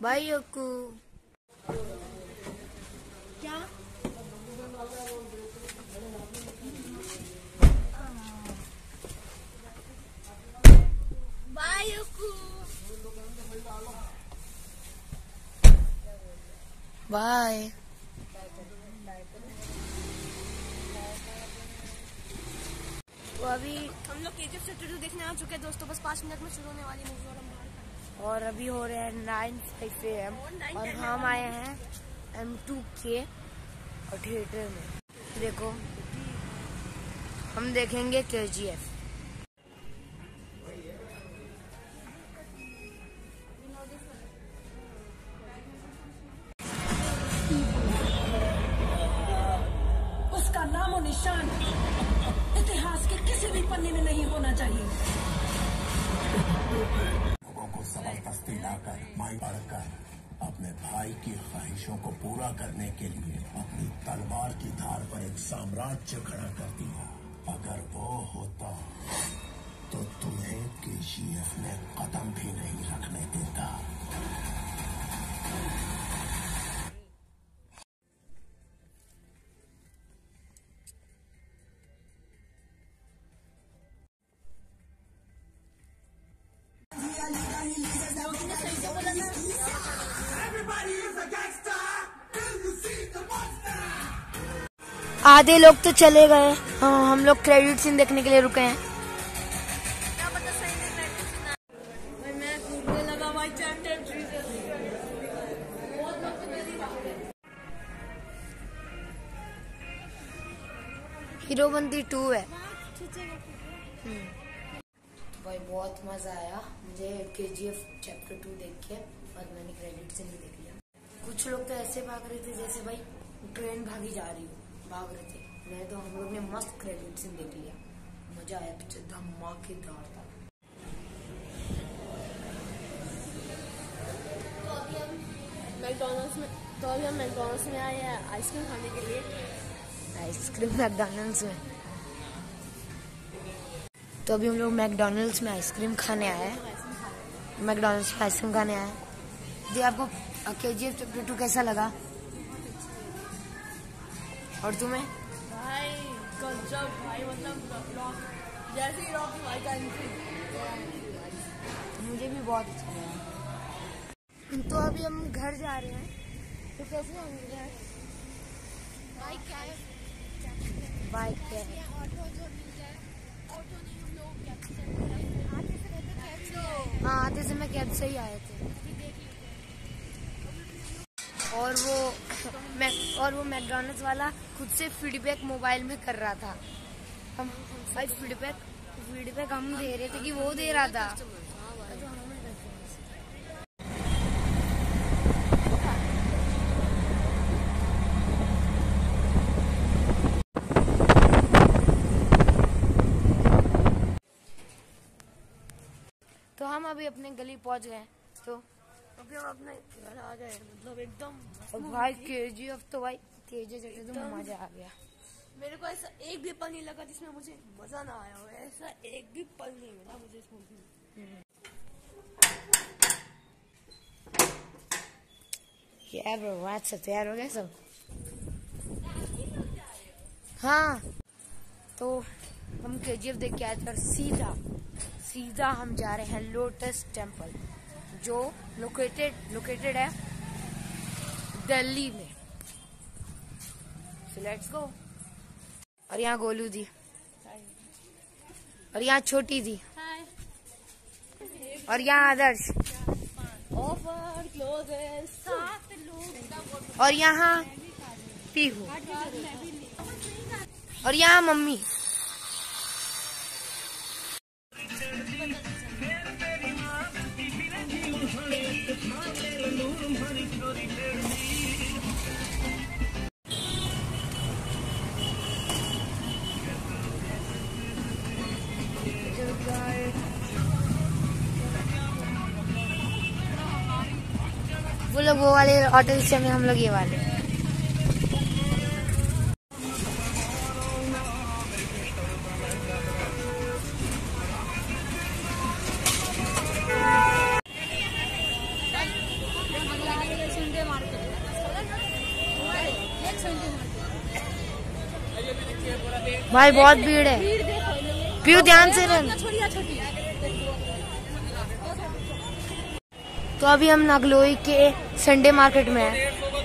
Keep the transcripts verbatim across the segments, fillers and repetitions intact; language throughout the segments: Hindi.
भाई को क्या बाय बाय। तो अभी हम लोग केजीएफ चैप्टर टू देखने आ चुके हैं दोस्तों। बस पाँच मिनट में शुरू होने वाली मूवी और हम बाहर और अभी हो रहे हैं नाइन फाइव ए एम और हम आए हैं एम टू के और थिएटर में। देखो हम देखेंगे के जी एफ। उसका नामो निशान इतिहास के किसी भी पन्ने में नहीं होना चाहिए। लोगों को जबरदस्ती लाकर माई बढ़कर अपने भाई की ख्वाहिशों को पूरा करने के लिए अपनी तलवार की धार पर एक साम्राज्य खड़ा कर दिया। अगर वो होता तो तुम्हें केजीएफ में कदम भी नहीं रखने देता। आधे लोग तो चले गए। हाँ, हम लोग क्रेडिट सीन देखने के लिए रुके हैं। हीरोबंदी टू है। भाई बहुत मजा आया मुझे केजीएफ चैप्टर टू देख के और मैंने क्रेडिट सीन भी देख लिया। कुछ लोग तो ऐसे भाग रहे थे जैसे भाई ट्रेन भागी जा रही हो, भाग रहे थे। मैं तो हम लोग ने मस्त क्रेडिट सीन देख लिया, मजा आया, पिक्चर धमाकेदार था। तो अभी हम मैकडॉनल्ड्स में तो अभी हम मैकडॉनल्ड्स में आए हैं आइसक्रीम खाने के लिए। आइसक्रीम मैकडॉनल्ड्स में तो अभी हम लोग मैकडॉनल्ड्स में आइसक्रीम खाने आए हैं। मैकडॉनल्ड्स में आइसक्रीम खाने आए हैं। जी आपको केजीएफ चैप्टर टू कैसा लगा और तुम्हें? भाई गजब भाई, मतलब रॉक जैसे ही रॉक भाई का एंट्री मुझे भी बहुत अच्छा लगा। तो अभी हम घर जा रहे हैं। तो कैसे होंगे यार? बाइक क्या है? बाइक क्या है? ऑटो जो मिल जाए, ऑटो नहीं हम लोग कैब से आते से रहते कैब से। हाँ आते समय कैब से ही आए थे। और वो मैं और वो मैकडॉनल्ड्स वाला खुद से फीडबैक मोबाइल में कर रहा था। हम भाई फीडबैक फीडबैक हम दे रहे थे कि वो दे रहा था। तो हम अभी अपने गली पहुंच गए। तो अभी हम अपने घर आ गए, मतलब एकदम और भाई केजीएफ तो भाई केजीएफ तो मजा आ गया। मेरे को ऐसा एक भी पल नहीं लगा जिसमें मुझे मजा ना आया हो। ऐसा एक भी पल नहीं मिला मुझे इस मूवी में। Yeah, bro, अच्छा तैयार हो गए सब? हाँ तो हम केजीएफ देख के आए थे और सीधा सीधा हम जा रहे हैं लोटस टेम्पल जो लोकेटेड लोकेटेड है दिल्ली में। So let's go। और यहाँ गोलू दी और यहाँ छोटी दी और यहाँ आदर्श और यहाँ पीहू और यहाँ मम्मी। वो लोग वो वाले ऑटो रिक्शा में, हम लोग ये वाले। भाई बहुत भीड़ है। पीयू ध्यान से रन। तो अभी हम नागलोई के संडे मार्केट में हैं।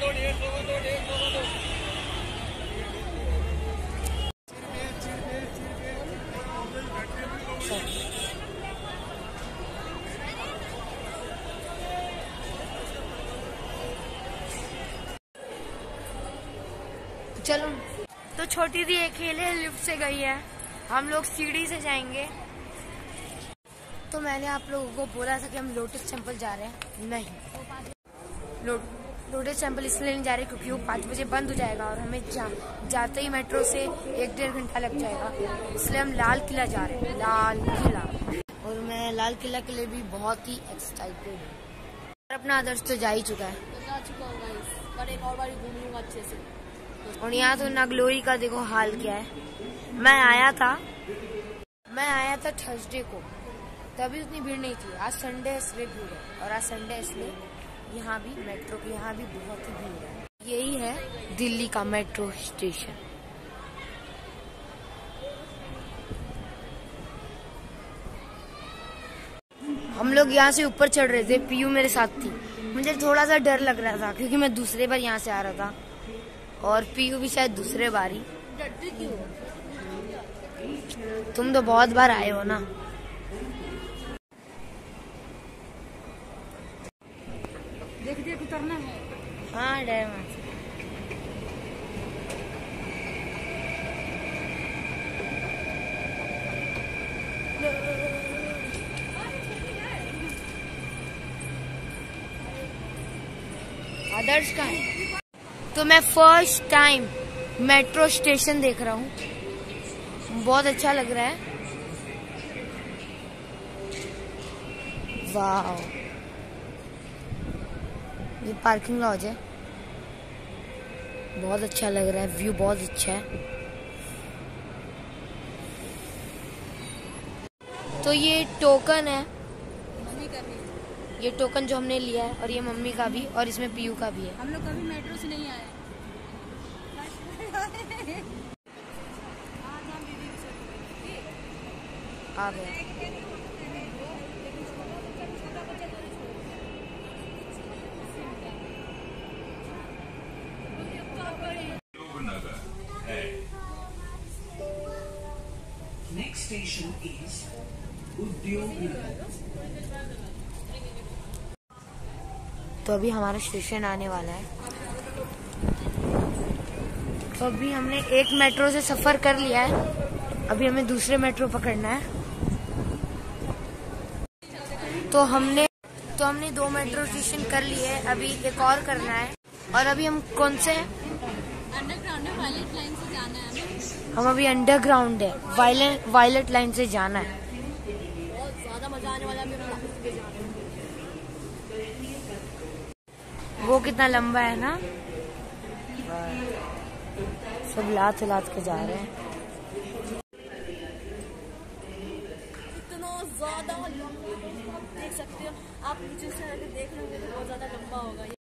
चलो, तो छोटी दी अकेले लिफ्ट से गई है, हम लोग सीढ़ी से जाएंगे। तो मैंने आप लोगों को बोला था कि हम लोटस टेम्पल जा रहे हैं, नहीं लो, लोटस टेम्पल इसलिए नहीं जा रहे क्योंकि वो पाँच बजे बंद हो जाएगा और हमें जा, जाते ही मेट्रो से एक डेढ़ घंटा लग जाएगा, इसलिए हम लाल किला जा रहे हैं। लाल किला, और मैं लाल किला के लिए भी बहुत ही एक्साइटेड हूँ। अपना आदर्श तो जा ही चुका है, जा चुका हूँ गाइस, पर एक और बार घूम लूंगा अच्छे से। और यहाँ तो नागलोई का देखो हाल क्या है। मैं आया था मैं आया था थर्सडे को, तभी उतनी भीड़ नहीं थी। आज संडे है इसलिए भीड़ है, और आज संडे इसलिए यहाँ भी मेट्रो की यहाँ भी बहुत ही भीड़ है। यही है दिल्ली का मेट्रो स्टेशन। हम लोग यहाँ से ऊपर चढ़ रहे थे, पीयू मेरे साथ थी। मुझे थोड़ा सा डर लग रहा था क्योंकि मैं दूसरे बार यहाँ से आ रहा था और पीयू भी शायद दूसरे बार ही। डरते क्यों? तुम तो बहुत बार आए हो ना। देख देख उतरना है। हाँ डर मत। आदर्श का है। तो मैं फर्स्ट टाइम मेट्रो स्टेशन देख रहा हूँ, बहुत अच्छा लग रहा है। वाह, ये पार्किंग लॉज है, बहुत अच्छा लग रहा है, व्यू बहुत अच्छा है। तो ये टोकन है, ये टोकन जो हमने लिया है, और ये मम्मी का भी, और इसमें पीयू का भी है। हम लोग कभी मेट्रो से नहीं आए। आ गया। Next station is उद्योग नगर। तो अभी हमारा स्टेशन आने वाला है। तो अभी हमने एक मेट्रो से सफर कर लिया है, अभी हमें दूसरे मेट्रो पकड़ना है। तो हमने तो हमने दो मेट्रो स्टेशन कर लिए है, अभी एक और करना है। और अभी हम कौन से हैं? अंडरग्राउंड है, वायलेट लाइन से जाना है हमें। हम अभी अंडरग्राउंड है, वायलेट वायलेट लाइन से जाना है। बहुत ज्यादा मजा आने वाला है मेरा। वो कितना लंबा है ना, सब लात लात के जा रहे हैं। इतना ज्यादा लंबा, आप देख सकते हो, आप नीचे से आके देख लेंगे तो बहुत ज्यादा लंबा होगा ये।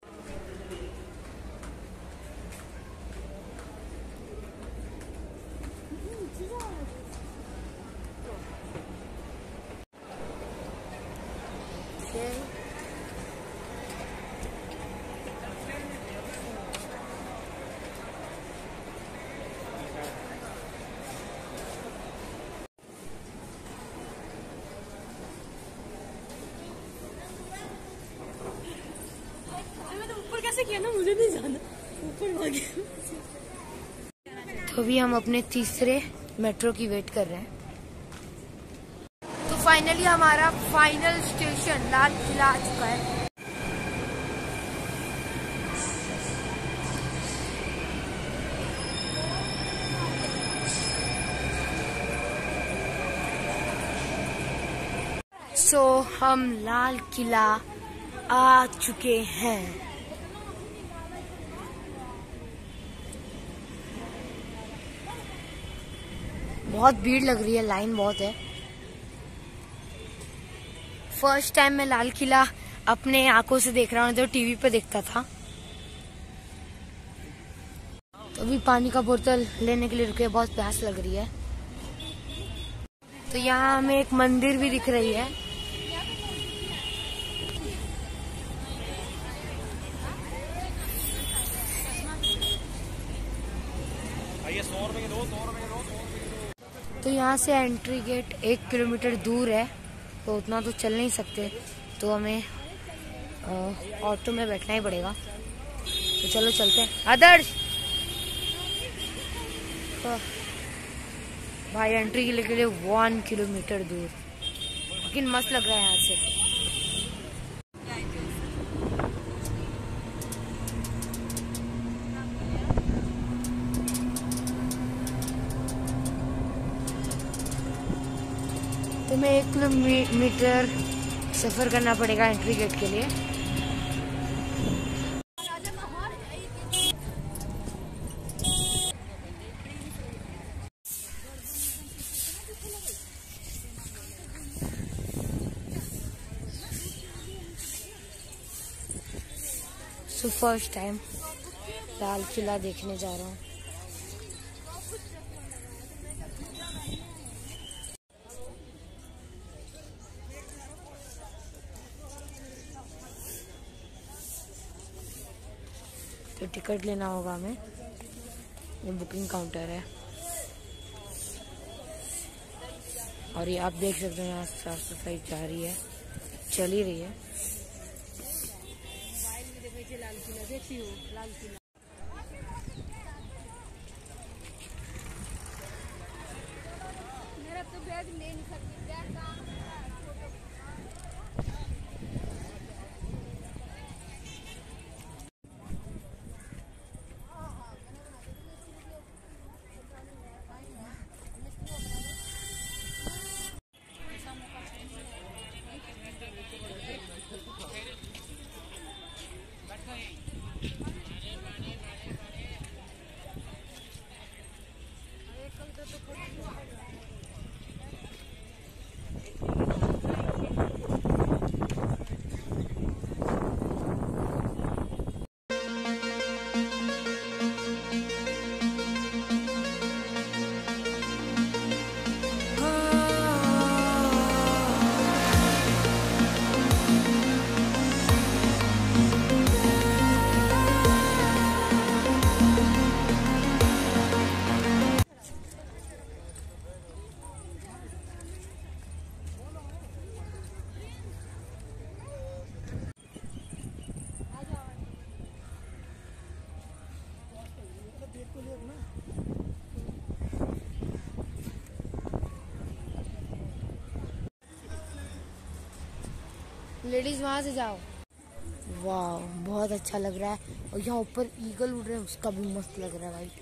किया ना, मुझे नहीं जाना ऊपर भागे। तो अभी हम अपने तीसरे मेट्रो की वेट कर रहे हैं। तो फाइनली हमारा फाइनल स्टेशन लाल किला आ चुका है। सो so, हम लाल किला आ चुके हैं। बहुत भीड़ लग रही है, लाइन बहुत है। फर्स्ट टाइम मैं लाल किला अपने आंखों से देख रहा हूँ, जो टीवी पे देखता था। तो अभी पानी का बोतल लेने के लिए रुके, बहुत प्यास लग रही है। तो यहाँ हमें एक मंदिर भी दिख रही है। सौ रुपए के दो, सौ रुपए के दो, सौ रुपए के दो। तो यहाँ से एंट्री गेट एक किलोमीटर दूर है, तो उतना तो चल नहीं सकते, तो हमें ऑटो में बैठना ही पड़ेगा। तो चलो चलते हैं। आदर्श तो भाई एंट्री के लिए के लिए वन किलोमीटर दूर, लेकिन मस्त लग रहा है यहाँ से। तो मैं एक किलोमीटर सफर करना पड़ेगा एंट्री गेट के लिए। So first time Lal Qila देखने जा रहा हूँ। तो टिकट लेना होगा हमें, ये बुकिंग काउंटर है। और ये आप देख सकते हैं यहाँ साफ सफाई जारी है, चल ही रही है। लाल किला देखी हो, लाल किला मेरा तो बैग ले नहीं सकती, बैग कहाँ लेडीज वहां से जाओ। वाह बहुत अच्छा लग रहा है, और यहाँ ऊपर ईगल उड़ रहे हैं, उसका भी मस्त लग रहा है भाई।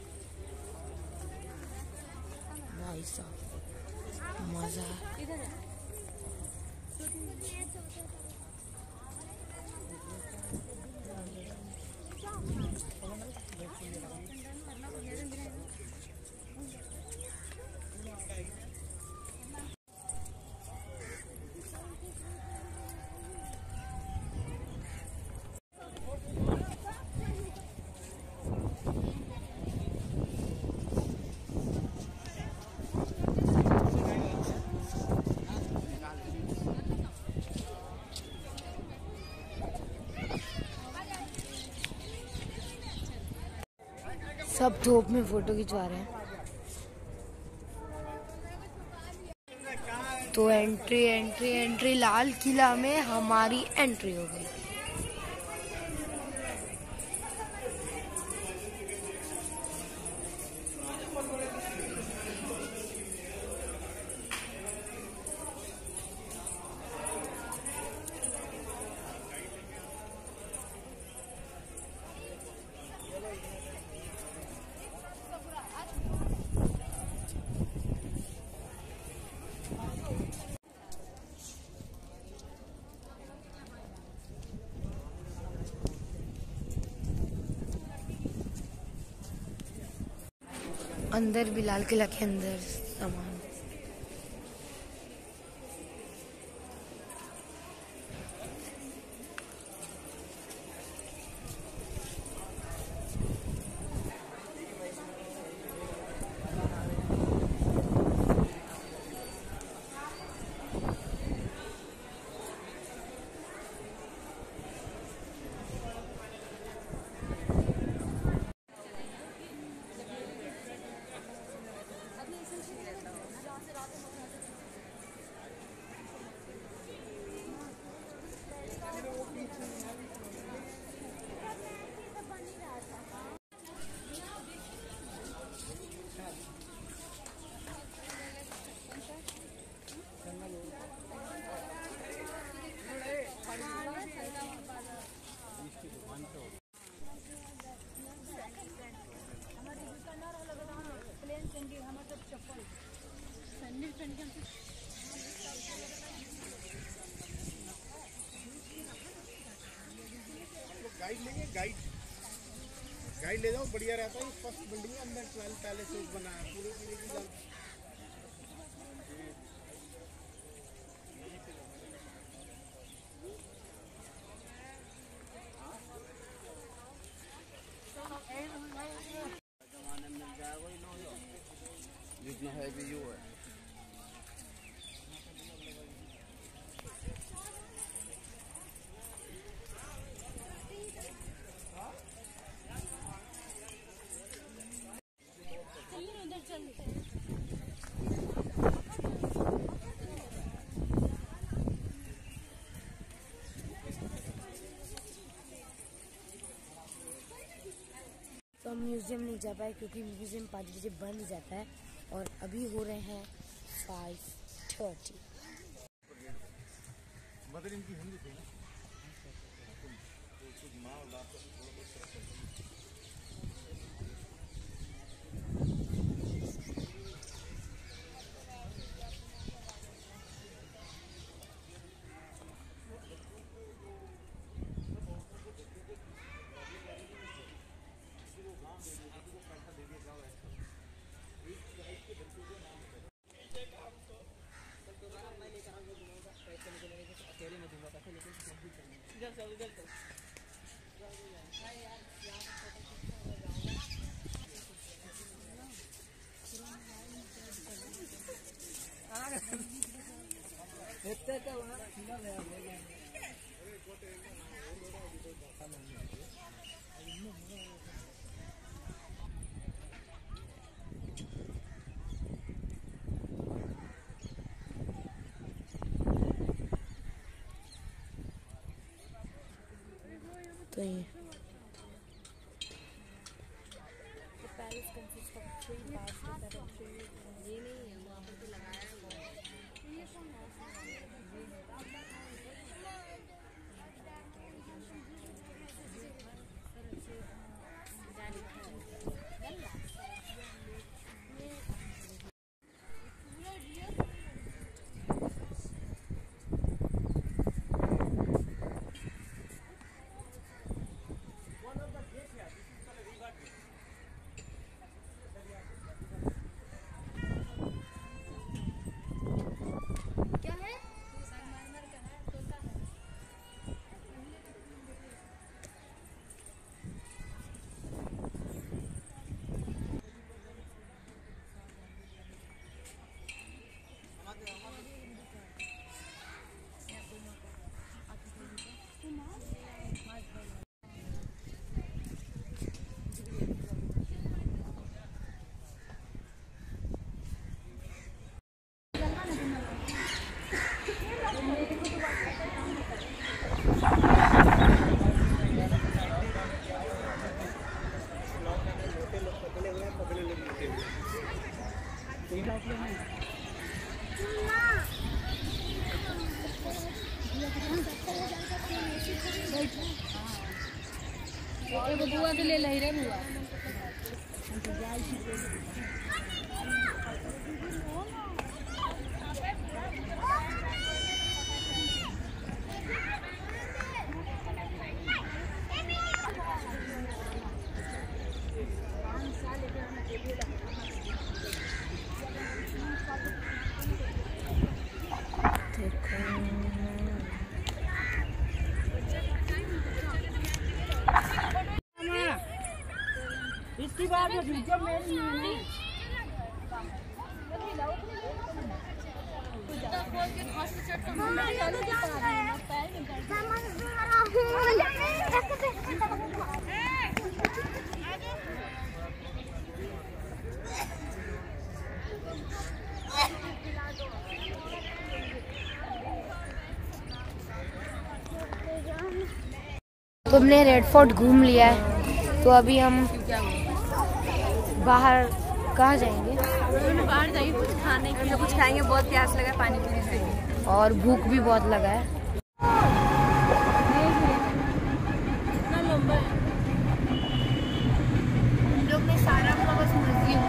भाई साहब मजा है। सब धूप में फोटो खिंचवा रहे हैं। तो entry entry entry Lal Qila में हमारी एंट्री हो गई। अंदर भी लाल किला के अंदर सामान। गाइड लेंगे, गाइड गाइड ले जाओ, बढ़िया रहता है। फर्स्ट बिल्डिंग है, अंदर ट्वेल्व पैलेस बना है, पूरे पूरे की जान। जितना है भी यू है। तो हम म्यूजियम नहीं जा पाए क्योंकि म्यूजियम पाँच बजे बंद जाता है और अभी हो रहे हैं फाइव थर्टी। मदर इनकी हिंदी थी ना। तो ये Paris consist of three parts, ये नहीं है वहाँ पर तो लगाया है वो। बुआ के ले लही रे बुआ। इसकी बात है जब मेरी तो हमने रेड फोर्ट घूम लिया है, तो अभी हम बाहर कहाँ जाएंगे? बाहर जाएंगे कुछ खाने के लिए, कुछ खाएंगे। बहुत प्यास लगा है, पानी पूरी खाएंगे और भूख भी बहुत लगा है। हम लोग ने सारा बस म्यूजियम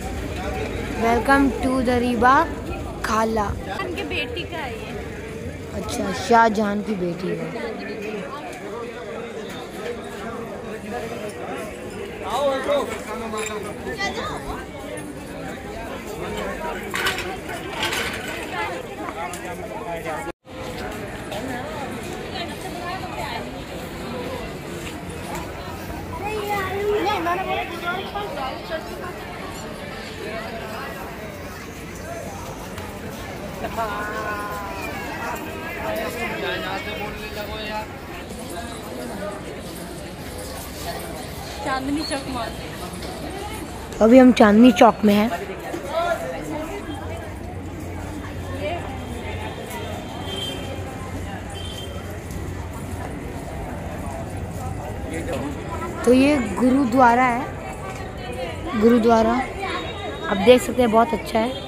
वेलकम टू द रीबा खाला। उनके बेटी का है ये। अच्छा, शाहजहां की बेटी है। चांदनी चौक मॉल। अभी हम चांदनी चौक में हैं। तो ये गुरुद्वारा है, गुरुद्वारा आप देख सकते हैं, बहुत अच्छा है।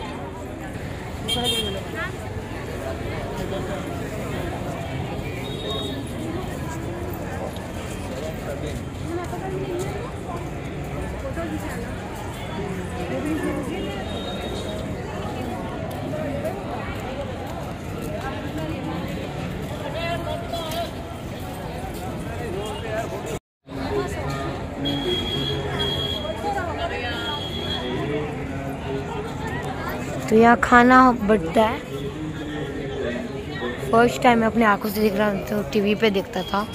तो यहाँ खाना बंटता है। फर्स्ट टाइम मैं अपने आंखों से देख रहा हूँ, तो टीवी पे देखता था।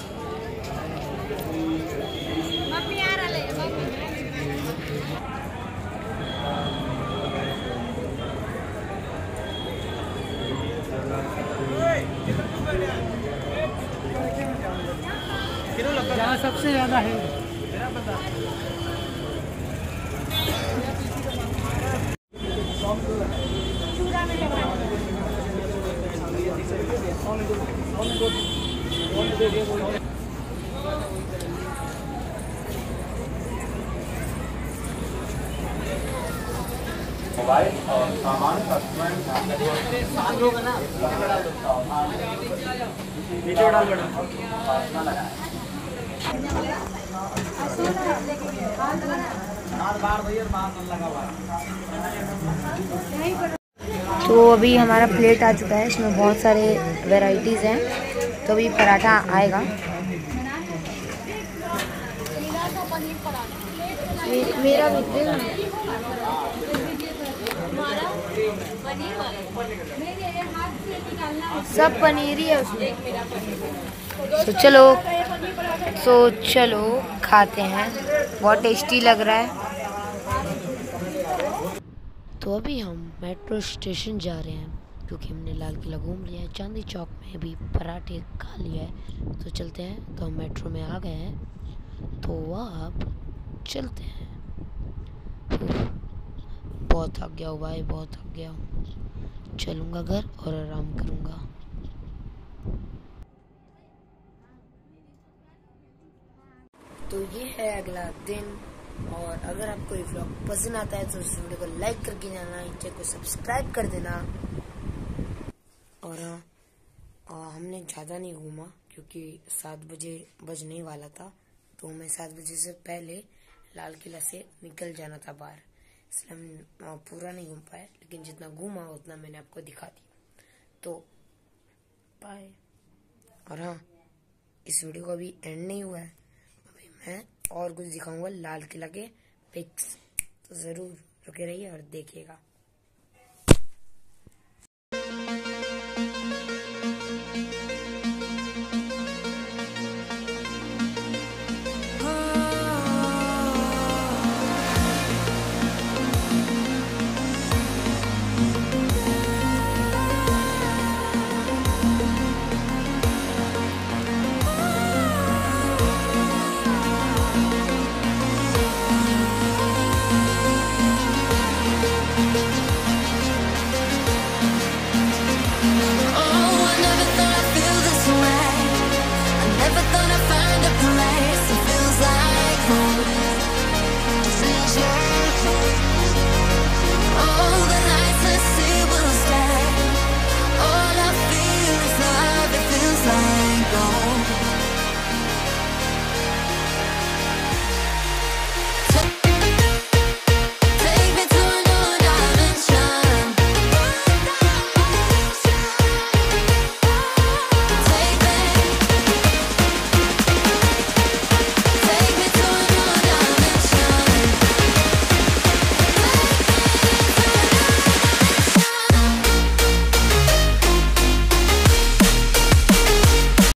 यहाँ सबसे ज्यादा है। मोबाइल और सामान का तो अभी हमारा प्लेट आ चुका है, इसमें बहुत सारे वैरायटीज़ हैं। तो अभी पराठा आएगा। मेरा भी सब पनीर ही है उसमें। तो चलो तो चलो खाते हैं, बहुत टेस्टी लग रहा है। तो अभी हम मेट्रो स्टेशन जा रहे हैं, क्योंकि हमने लाल किला घूम लिया है, चांदनी चौक में भी पराठे खा लिया है। तो चलते हैं। तो हम मेट्रो में आ गए हैं, तो अब चलते हैं। बहुत थक गया हूँ भाई, बहुत थक गया हूँ। चलूँगा घर और आराम करूँगा। तो ये है अगला दिन, और अगर आपको ये व्लॉग पसंद आता है तो इस वीडियो को लाइक करके जाना, चैनल को सब्सक्राइब कर देना। और हाँ, हमने ज़्यादा नहीं घूमा, क्योंकि सात बजे बजने वाला था, तो हमें सात बजे से पहले लाल किला से निकल जाना था बाहर, इसलिए हम पूरा नहीं घूम पाए। लेकिन जितना घूमा उतना मैंने आपको दिखा दिया। तो बाय। और हाँ, इस वीडियो का अभी एंड नहीं हुआ है, अभी मैं और कुछ दिखाऊंगा लाल किला के पिक्स, तो ज़रूर रुके रहिए और देखिएगा।